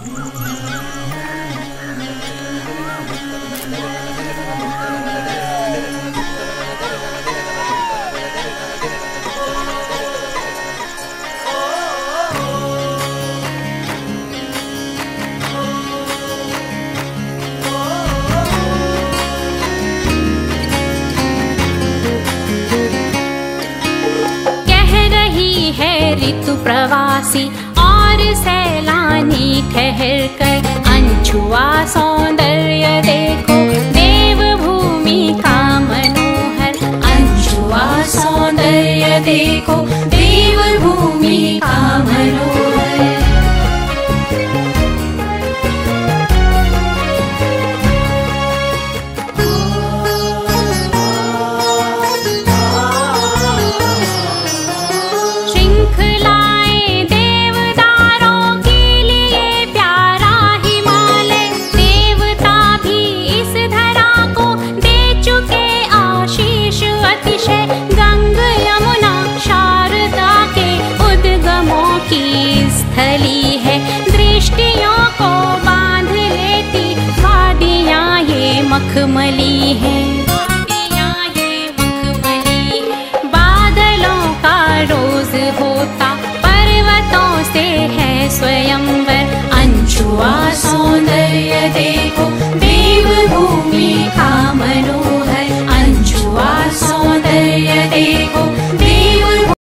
ऋतु प्रवासी और सैलानी ठहर कर अनछुआ सौंदर्य देखो देवभूमि का मनोहर। अनछुआ सौंदर्य देखो देवभूमि का मनोहर। स्थली है दृष्टियों को बांध लेती वादियाँ ये मखमली है।